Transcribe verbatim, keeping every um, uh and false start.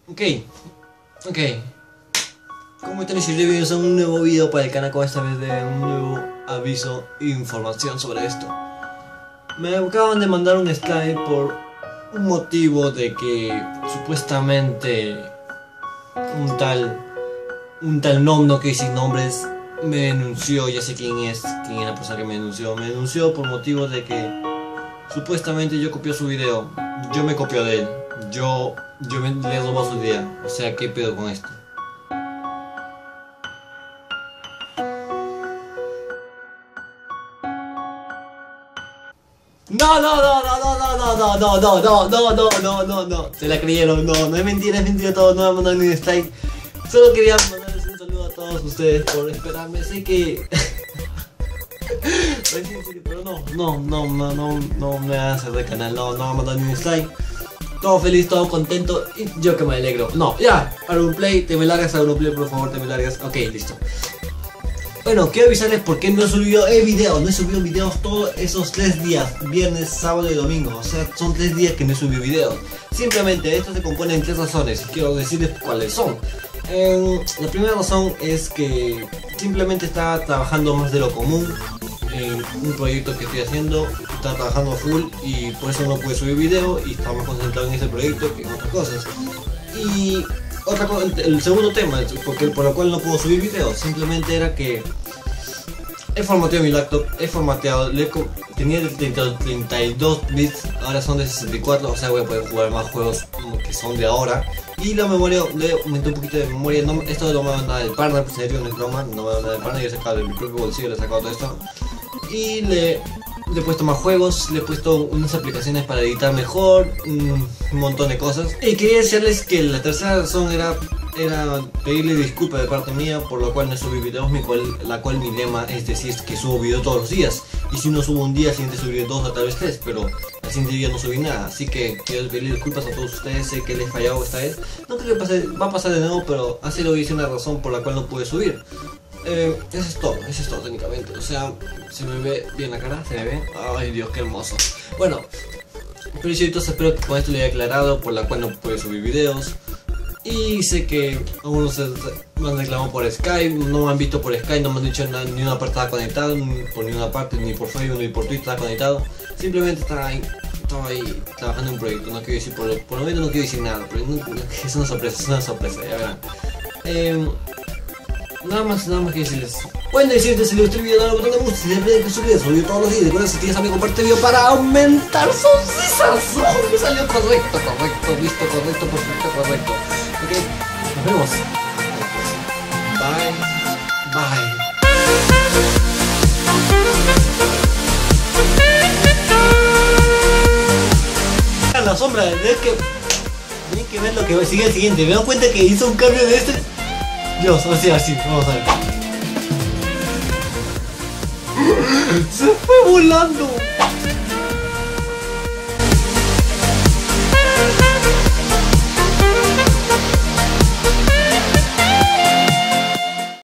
Ok, ok. ¿Cómo están? Y bienvenidos a un nuevo video para el canal, con esta vez de un nuevo aviso e información sobre esto. Me acaban de mandar un Skype por un motivo de que supuestamente un tal un tal nom, no quiero decir nombres, me denunció. Ya sé quién es, quién es la persona que me denunció. Me denunció por motivo de que supuestamente yo copié su video. Yo me copio de él. Yo, yo me, le he robado su idea. O sea, ¿qué pedo con esto? No, no, no, no, no, no, no, no, no, no, no, no, no, no, no, se la creyeron, no, no es mentira, es mentira todo, no me mandaron ni un strike. Solo quería mandarles un saludo a todos ustedes por esperarme, sé que... Pero no, no, no, no, no, no me van a hacer de canal, no, no me mandaron ni un strike. Todo feliz, todo contento, y yo que me alegro. No, ya, Auronplay, te me largas, Auronplay, por favor, te me largas. Ok, listo. Bueno, quiero avisarles por qué no he subido el video. No he subido videos todos esos tres días, viernes, sábado y domingo. O sea, son tres días que no he subido videos. Simplemente esto se compone en tres razones y quiero decirles cuáles son. Eh, la primera razón es que simplemente estaba trabajando más de lo común en un proyecto que estoy haciendo. Estaba trabajando full y por eso no pude subir video y estaba más concentrado en ese proyecto que en otras cosas. Y otra cosa, el segundo tema, porque, por lo cual no puedo subir videos, simplemente era que he formateado mi laptop, he formateado, le, tenía de treinta y dos bits, ahora son de sesenta y cuatro, o sea voy a poder jugar más juegos que son de ahora. Y la memoria, le aumenté un poquito de memoria, no, esto no me va a dar del partner, pues serio, no es broma, no me va a dar del partner, yo he sacado de mi propio bolsillo, le he sacado todo esto. Y le, le he puesto más juegos, le he puesto unas aplicaciones para editar mejor, un montón de cosas. Y quería decirles que la tercera razón era, era pedirle disculpas de parte mía, por lo cual no subí videos, mi cual, la cual mi lema es decir que subo video todos los días. Y si no subo un día, al siguiente subiré dos o tal vez tres, pero al siguiente día no subí nada. Así que quiero pedirle disculpas a todos ustedes, sé que les he fallado esta vez. No creo que pase, va a pasar de nuevo, pero así lo hice una razón por la cual no pude subir. Eh, eso es todo, eso es todo técnicamente. O sea, se me ve bien la cara, se me ve. Ay Dios, qué hermoso. Bueno, pero yo entonces espero que con esto le haya aclarado por la cual no pude subir videos. Y sé que algunos me han reclamado por Skype, no me han visto por Skype, no me han dicho nada, ni una parte estaba conectada, ni por ninguna parte, ni por Facebook, ni por Twitter estaba conectado. Simplemente estaba ahí, estaba ahí trabajando en un proyecto, no quiero decir, por, por lo menos no quiero decir nada, pero no, es una sorpresa, es una sorpresa, ya verán. Eh, Nada más, nada más que decirles. Pueden decirte si les gustó el video, dale al botón de me gusta, si les piden que subir, subir todos los días. Recuerda, si tienes amigo, comparte el video para aumentar sus risas. Oh, me salió correcto, correcto, listo, correcto, perfecto, correcto. Ok, nos vemos. Bye, bye. La sombra, es que tienen que ver lo que sigue el siguiente. Me dan cuenta que hizo un cambio de este. Dios, así, así, vamos a ver. Se fue volando.